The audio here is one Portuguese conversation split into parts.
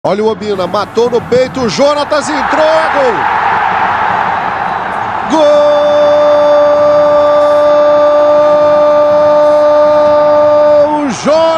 Olha o Obina, matou no peito, o Jonatas entrou, é gol! Gol!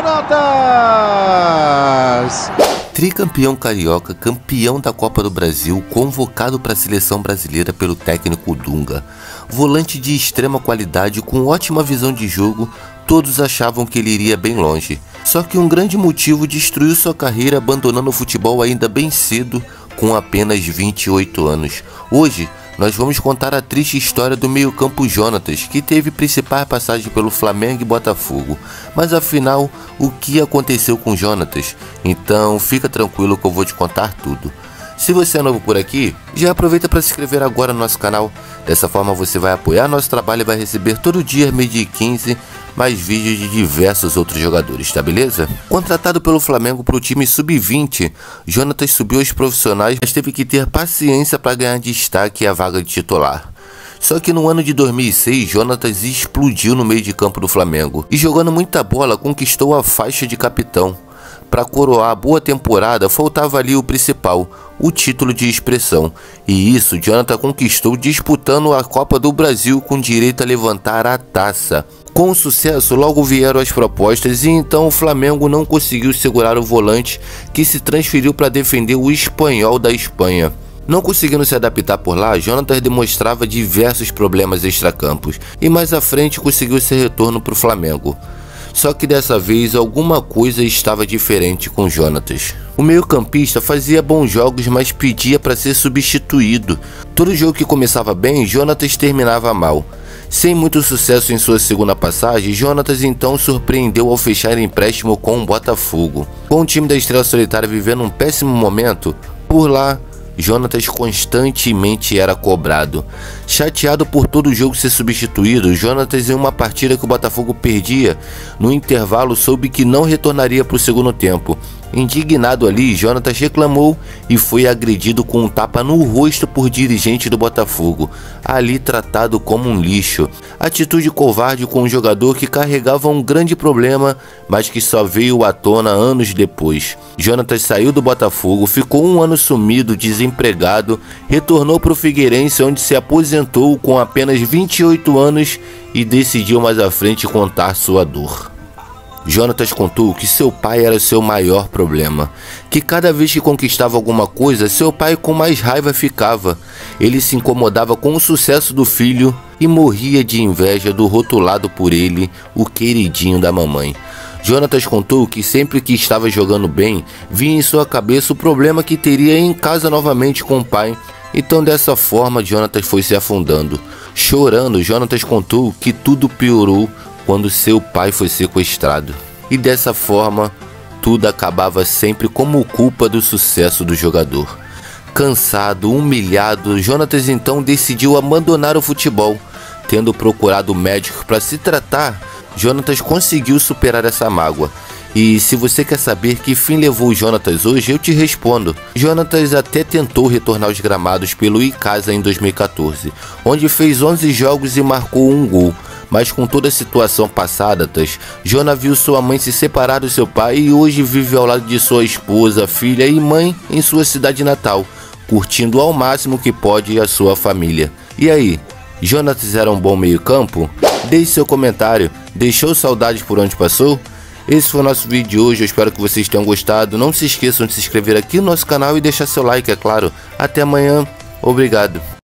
Jonatas! Tricampeão carioca, campeão da Copa do Brasil, convocado para a seleção brasileira pelo técnico Dunga. Volante de extrema qualidade, com ótima visão de jogo, todos achavam que ele iria bem longe. Só que um grande motivo destruiu sua carreira abandonando o futebol ainda bem cedo, com apenas 28 anos. Hoje, nós vamos contar a triste história do meio-campo Jonatas, que teve principal passagem pelo Flamengo e Botafogo. Mas afinal, o que aconteceu com Jonatas? Então fica tranquilo que eu vou te contar tudo. Se você é novo por aqui, já aproveita para se inscrever agora no nosso canal. Dessa forma você vai apoiar nosso trabalho e vai receber todo dia, meio-dia e 15, mais vídeos de diversos outros jogadores, tá beleza? Contratado pelo Flamengo para o time sub-20, Jonatas subiu aos profissionais, mas teve que ter paciência para ganhar destaque e a vaga de titular. Só que no ano de 2006, Jonatas explodiu no meio de campo do Flamengo e, jogando muita bola, conquistou a faixa de capitão. Para coroar a boa temporada, faltava ali o principal, o título de expressão. E isso Jonatas conquistou disputando a Copa do Brasil com direito a levantar a taça. Com o sucesso, logo vieram as propostas e então o Flamengo não conseguiu segurar o volante, que se transferiu para defender o Espanhol da Espanha. Não conseguindo se adaptar por lá, Jonatas demonstrava diversos problemas extracampos e mais à frente conseguiu seu retorno para o Flamengo. Só que dessa vez alguma coisa estava diferente com Jonatas. O meio-campista fazia bons jogos, mas pedia para ser substituído. Todo jogo que começava bem, Jonatas terminava mal. Sem muito sucesso em sua segunda passagem, Jonatas então surpreendeu ao fechar empréstimo com o Botafogo. Com o time da Estrela Solitária vivendo um péssimo momento, por lá, Jonatas constantemente era cobrado. Chateado por todo o jogo ser substituído, Jonatas, em uma partida que o Botafogo perdia, no intervalo soube que não retornaria para o segundo tempo. Indignado ali, Jonatas reclamou e foi agredido com um tapa no rosto por dirigente do Botafogo, ali tratado como um lixo. Atitude covarde com um jogador que carregava um grande problema, mas que só veio à tona anos depois. Jonatas saiu do Botafogo, ficou um ano sumido, desempregado, retornou para o Figueirense, onde se aposentou com apenas 28 anos e decidiu mais à frente contar sua dor. Jonatas contou que seu pai era seu maior problema, que cada vez que conquistava alguma coisa, seu pai com mais raiva ficava. Ele se incomodava com o sucesso do filho e morria de inveja do rotulado por ele, o queridinho da mamãe. Jonatas contou que sempre que estava jogando bem, vinha em sua cabeça o problema que teria em casa novamente com o pai. Então dessa forma Jonatas foi se afundando. Chorando, Jonatas contou que tudo piorou quando seu pai foi sequestrado. E dessa forma, tudo acabava sempre como culpa do sucesso do jogador. Cansado, humilhado, Jonatas então decidiu abandonar o futebol. Tendo procurado médico para se tratar, Jonatas conseguiu superar essa mágoa. E se você quer saber que fim levou o Jonatas hoje, eu te respondo. Jonatas até tentou retornar aos gramados pelo Icasa em 2014, onde fez 11 jogos e marcou um gol. Mas com toda a situação passada, Jonatas viu sua mãe se separar do seu pai e hoje vive ao lado de sua esposa, filha e mãe em sua cidade natal, curtindo ao máximo que pode a sua família. E aí, Jonatas era um bom meio-campo? Deixe seu comentário. Deixou saudades por onde passou? Esse foi o nosso vídeo de hoje, eu espero que vocês tenham gostado. Não se esqueçam de se inscrever aqui no nosso canal e deixar seu like, é claro. Até amanhã, obrigado.